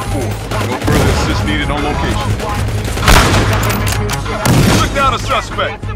4. No further assist needed on location. Took down a suspect.